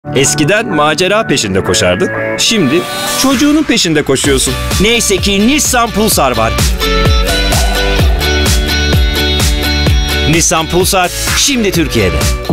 Eskiden macera peşinde koşardın, şimdi çocuğunun peşinde koşuyorsun. Neyse ki Nissan Pulsar var. Nissan Pulsar şimdi Türkiye'de.